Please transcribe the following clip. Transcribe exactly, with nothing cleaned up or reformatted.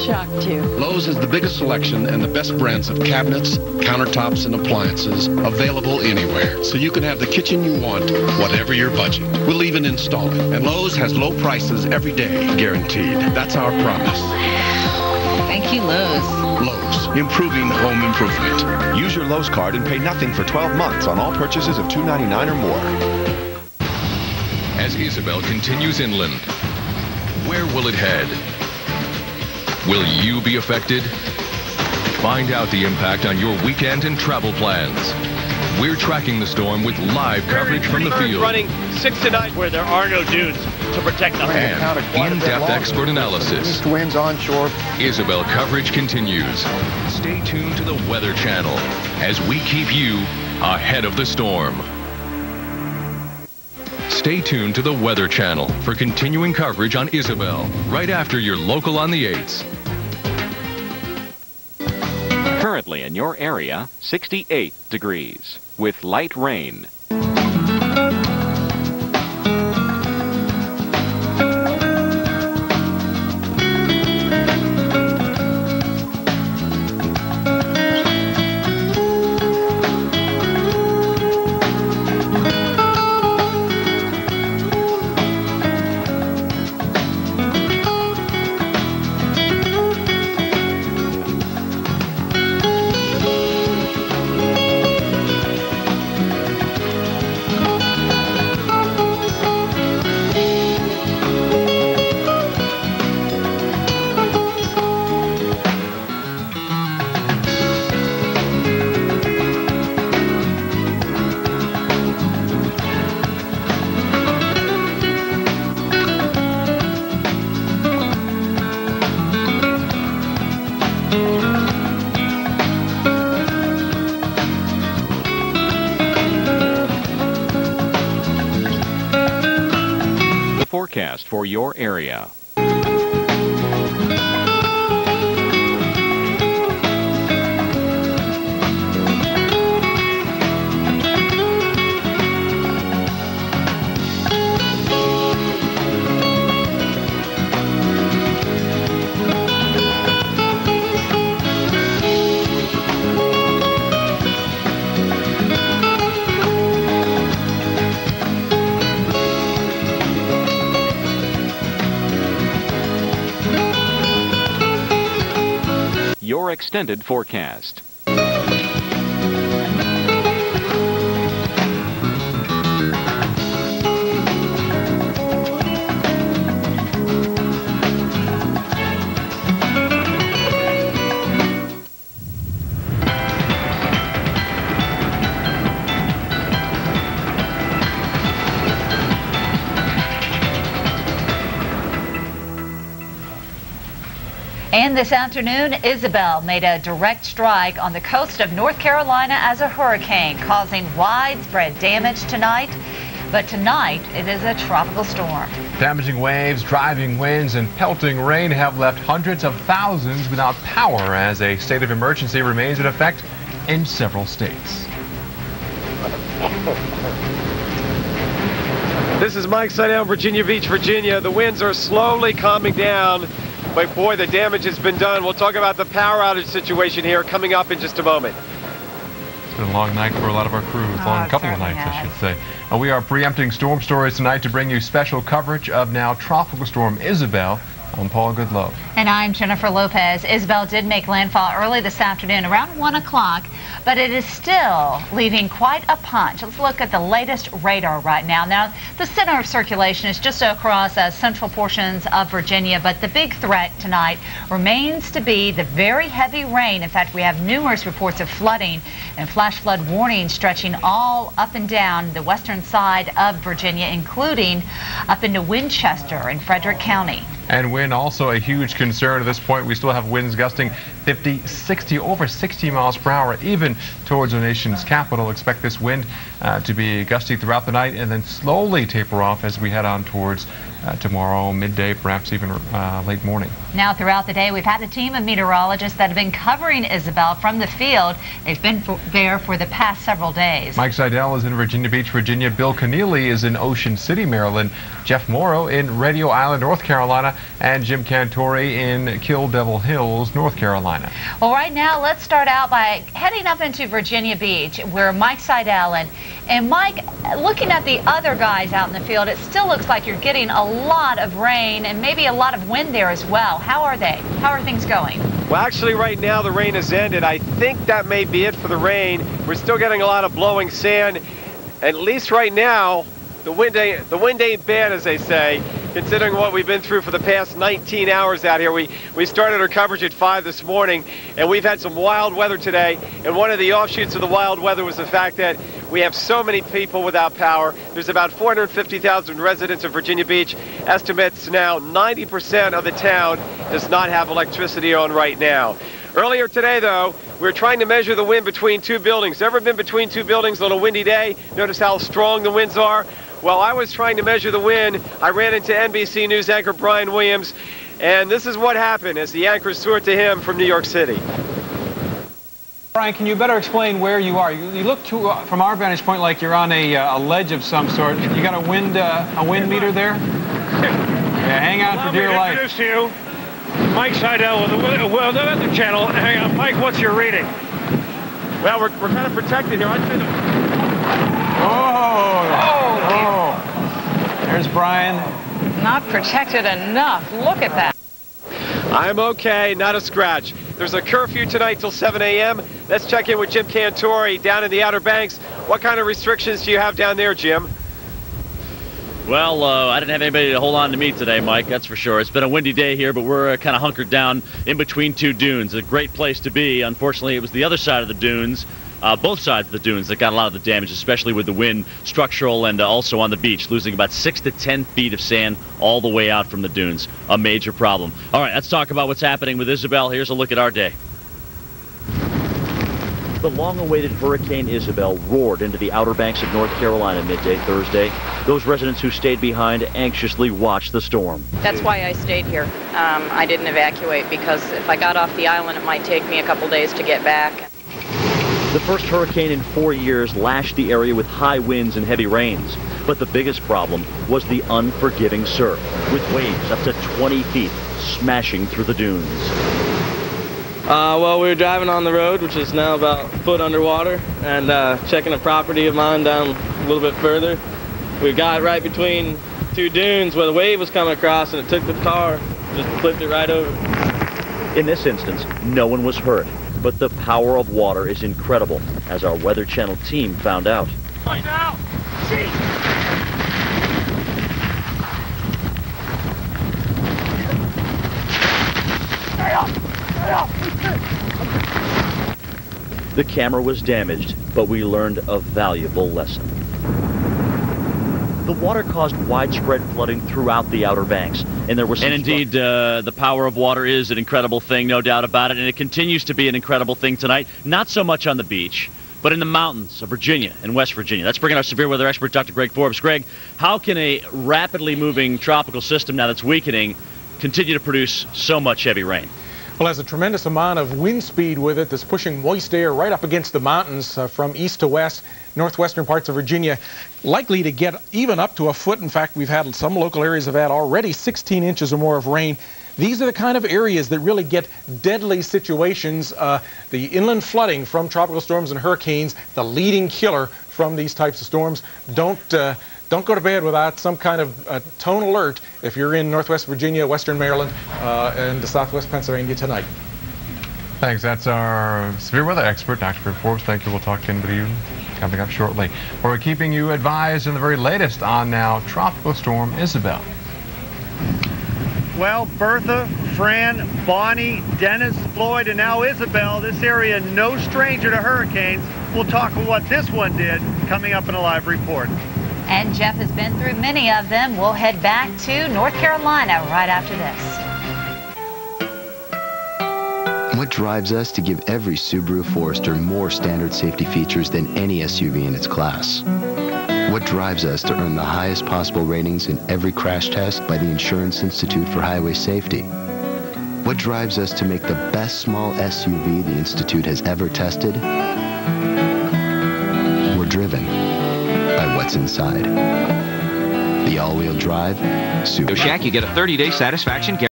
shocked you. Lowe's has the biggest selection and the best brands of cabinets, countertops, and appliances available anywhere. So you can have the kitchen you want, whatever your budget. We'll even install it. And Lowe's has low prices every day, guaranteed. That's our promise. Thank you, Lowe's. Lowe's, improving home improvement. Use your Lowe's card and pay nothing for twelve months on all purchases of two ninety-nine or more. As Isabel continues inland, where will it head? Will you be affected? Find out the impact on your weekend and travel plans. We're tracking the storm with live coverage from the field. Running six to nine where there are no dunes to protect the and in-depth expert analysis. East winds onshore. Isabel coverage continues. Stay tuned to the Weather Channel as we keep you ahead of the storm. Stay tuned to the Weather Channel for continuing coverage on Isabel right after your local on the eights. Currently in your area, sixty-eight degrees with light rain. Forecast for your area. Your extended forecast. And this afternoon, Isabel made a direct strike on the coast of North Carolina as a hurricane, causing widespread damage tonight. But tonight, it is a tropical storm. Damaging waves, driving winds, and pelting rain have left hundreds of thousands without power as a state of emergency remains in effect in several states. This is Mike Seidel, Virginia Beach, Virginia. The winds are slowly calming down. But boy, the damage has been done. We'll talk about the power outage situation here coming up in just a moment. It's been a long night for a lot of our crew. A long Oh, couple of certainly nights, I has. should say. Uh, we are preempting storm stories tonight to bring you special coverage of now tropical storm Isabel. I'm Paul Goodlove. And I'm Jennifer Lopez. Isabel did make landfall early this afternoon around one o'clock, but it is still leaving quite a punch. Let's look at the latest radar right now. Now, the center of circulation is just across uh, central portions of Virginia, but the big threat tonight remains to be the very heavy rain. In fact, we have numerous reports of flooding and flash flood warnings stretching all up and down the western side of Virginia, including up into Winchester and Frederick County. And wind also a huge concern at this point. We still have winds gusting fifty, sixty, over sixty miles per hour, even even towards the nation's capital. Expect this wind uh, to be gusty throughout the night and then slowly taper off as we head on towards uh, tomorrow midday, perhaps even uh, late morning. Now, throughout the day, we've had a team of meteorologists that have been covering Isabel from the field. They've been for, there for the past several days. Mike Seidel is in Virginia Beach, Virginia. Bill Keneally is in Ocean City, Maryland. Jeff Morrow in Radio Island, North Carolina. And Jim Cantori in Kill Devil Hills, North Carolina. Well, right now, let's start out by heading up into Virginia Beach, where Mike Seidel and, and Mike, looking at the other guys out in the field, it still looks like you're getting a lot of rain and maybe a lot of wind there as well. How are they? How are things going? Well, actually, right now the rain has ended. I think that may be it for the rain. We're still getting a lot of blowing sand. At least right now, the wind ain't, the wind ain't bad, as they say, considering what we've been through for the past nineteen hours out here. We, we started our coverage at five this morning, and we've had some wild weather today. And one of the offshoots of the wild weather was the fact that we have so many people without power. There's about four hundred fifty thousand residents of Virginia Beach. Estimates now ninety percent of the town does not have electricity on right now. Earlier today, though, we were trying to measure the wind between two buildings. Ever been between two buildings on a windy day? Notice how strong the winds are? While I was trying to measure the wind, I ran into N B C News anchor Brian Williams, and this is what happened as the anchors threw it to him from New York City. Brian, can you better explain where you are? You, you look to, uh, from our vantage point like you're on a, uh, a ledge of some sort. You got a wind uh, a wind meter there? Yeah, hang on for dear life. Introduce to you Mike Seidel with the, well, the Weather Channel. Hang on, Mike, what's your reading? Well, we're, we're kind of protected here. I'd say the... Oh, oh, oh. There's Brian. Not protected enough. Look at that. I'm okay, not a scratch. There's a curfew tonight till seven A M Let's check in with Jim Cantori down in the Outer Banks. What kind of restrictions do you have down there, Jim? Well, uh, I didn't have anybody to hold on to me today, Mike, that's for sure. It's been a windy day here, but we're uh, kind of hunkered down in between two dunes. A great place to be. Unfortunately, it was the other side of the dunes, uh, both sides of the dunes, that got a lot of the damage, especially with the wind, structural, and uh, also on the beach, losing about six to ten feet of sand all the way out from the dunes. A major problem. All right, let's talk about what's happening with Isabel. Here's a look at our day. The long-awaited Hurricane Isabel roared into the Outer Banks of North Carolina midday Thursday. Those residents who stayed behind anxiously watched the storm. That's why I stayed here. Um, I didn't evacuate because if I got off the island, it might take me a couple days to get back. The first hurricane in four years lashed the area with high winds and heavy rains. But the biggest problem was the unforgiving surf, with waves up to twenty feet smashing through the dunes. Uh, well, we were driving on the road, which is now about a foot underwater, and uh, checking a property of mine down a little bit further. We got right between two dunes where the wave was coming across, and it took the car, just flipped it right over. In this instance, no one was hurt, but the power of water is incredible, as our Weather Channel team found out. Right now! Stay up! Stay up! The camera was damaged, but we learned a valuable lesson. The water caused widespread flooding throughout the Outer Banks, and there was. And indeed, uh, the power of water is an incredible thing, no doubt about it, and it continues to be an incredible thing tonight. Not so much on the beach, but in the mountains of Virginia and West Virginia. Let's bring in our severe weather expert, Doctor Greg Forbes. Greg, how can a rapidly moving tropical system now that's weakening continue to produce so much heavy rain? Well, there's a tremendous amount of wind speed with it that's pushing moist air right up against the mountains uh, from east to west, northwestern parts of Virginia, likely to get even up to a foot. In fact, we've had some local areas have had already sixteen inches or more of rain. These are the kind of areas that really get deadly situations. Uh, the inland flooding from tropical storms and hurricanes, the leading killer from these types of storms. Don't uh, don't go to bed without some kind of uh, tone alert if you're in Northwest Virginia, Western Maryland, uh, and Southwest Pennsylvania tonight. Thanks. That's our severe weather expert, Doctor Greg Forbes. Thank you. We'll talk again with you coming up shortly. We're keeping you advised in the very latest on now Tropical Storm Isabel. Well, Bertha, Fran, Bonnie, Dennis, Floyd, and now Isabel, this area no stranger to hurricanes. We'll talk about what this one did coming up in a live report. And Jeff has been through many of them. We'll head back to North Carolina right after this. What drives us to give every Subaru Forester more standard safety features than any S U V in its class? What drives us to earn the highest possible ratings in every crash test by the Insurance Institute for Highway Safety? What drives us to make the best small S U V the Institute has ever tested? We're driven by what's inside. The all-wheel drive Subaru. Shack, you get a thirty day satisfaction guarantee.